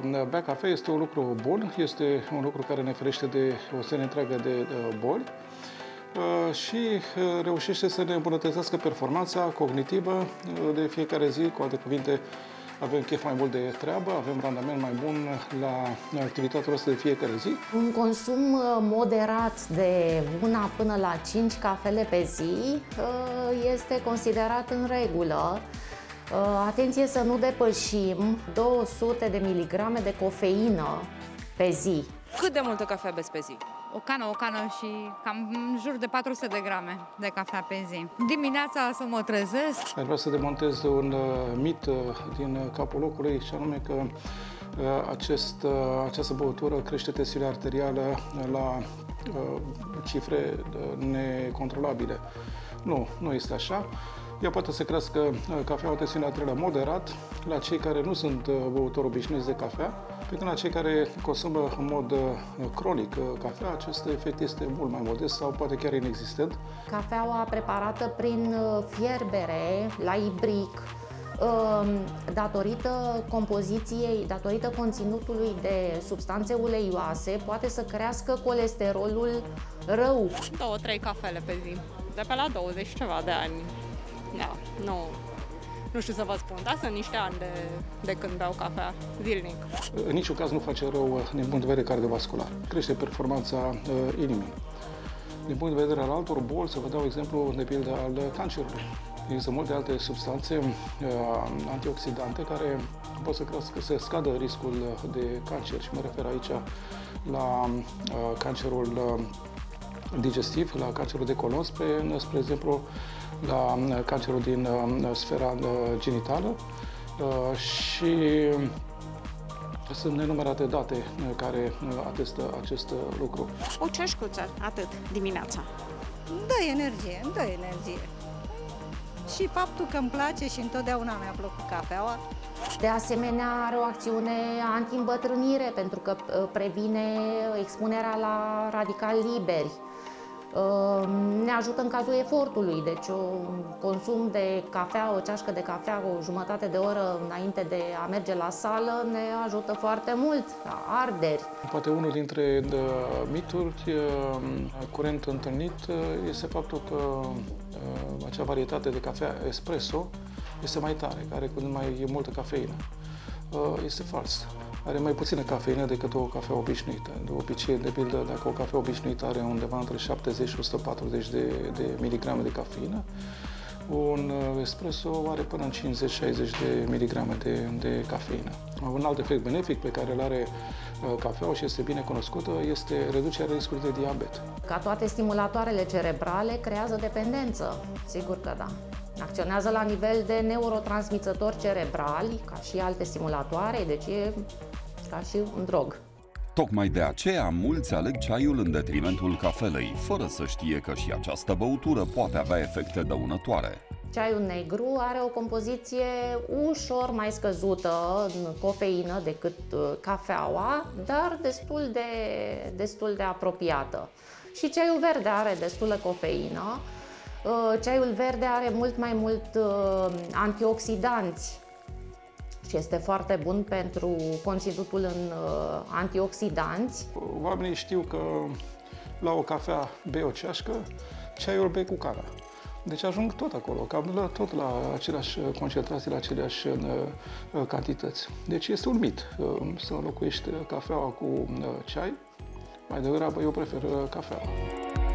bea cafea este un lucru bun, este un lucru care ne ferește de o serie întreagă de boli și reușește să ne îmbunătățească performanța cognitivă de fiecare zi. Cu alte cuvinte, avem chef mai mult de treabă, avem randament mai bun la activitatea noastră de fiecare zi. Un consum moderat de 1 până la 5 cafele pe zi este considerat în regulă. Atenție să nu depășim 200 de miligrame de cofeină pe zi. Cât de multă cafea beți pe zi? O cană și cam în jur de 400 de grame de cafea pe zi. Dimineața să mă trezesc. Aș vrea să demontez un mit din capul locului, și anume că această băutură crește tensiunea arterială la cifre necontrolabile. Nu este așa. Ea poate să crească cafeaua o tensiune arterială moderat la cei care nu sunt băutori obișnuiți de cafea, pe când la cei care consumă în mod cronic cafea, acest efect este mult mai modest sau poate chiar inexistent. Cafeaua preparată prin fierbere, la ibric, datorită compoziției, datorită conținutului de substanțe uleioase, poate să crească colesterolul rău. 2-3 cafele pe zi, de pe la 20 ceva de ani. Da, nu știu să vă spun, dar sunt niște ani de când beau cafea zilnic. În niciun caz nu face rău din punct de vedere cardiovascular. Crește performanța inimii. Din punct de vedere al altor boli, să vă dau exemplu de pildă al cancerului. Există multe alte substanțe antioxidante care pot să scadă riscul de cancer și mă refer aici la cancerul digestiv, la cancerul de colon, spre exemplu, la cancerul din sfera genitală și sunt nenumărate date care atestă acest lucru. O ceașcuță, atât, dimineața. Îmi dă energie. Și faptul că îmi place și întotdeauna mi-a plăcut cafeaua. De asemenea, are o acțiune anti-îmbătrânire, pentru că previne expunerea la radicali liberi. Ne ajută în cazul efortului, deci un consum de cafea, o ceașcă de cafea o jumătate de oră înainte de a merge la sală ne ajută foarte mult la arderi. Poate unul dintre mituri curent întâlnit este faptul că acea varietate de cafea espresso este mai tare, care are mai multă cafeină. Este fals. Are mai puțină cafeină decât o cafea obișnuită. De obicei, de pildă, dacă o cafea obișnuită are undeva între 70 și 140 de miligrame de cafeină, un espresso are până în 50-60 de miligrame de cafeină. Un alt efect benefic pe care îl are cafeaua și este bine cunoscută este reducerea riscului de diabet. Ca toate stimulatoarele cerebrale, creează dependență, sigur că da. Acționează la nivel de neurotransmițători cerebrali, ca și alte stimulatoare, deci e ca și un drog. Tocmai de aceea, mulți aleg ceaiul în detrimentul cafelei, fără să știe că și această băutură poate avea efecte dăunătoare. Ceaiul negru are o compoziție ușor mai scăzută în cofeină decât cafeaua, dar destul de apropiată. Și ceaiul verde are destulă cofeină. Ceaiul verde are mult mai mult antioxidanți și este foarte bun pentru conținutul în antioxidanți. Oamenii știu că la o cafea bei o ceașcă, ceaiul bei cu cana. Deci ajung tot acolo, cam tot la aceleași concentrații, la aceleași cantități. Deci este un mit să înlocuiești cafeaua cu ceai. Mai degrabă eu prefer cafeaua.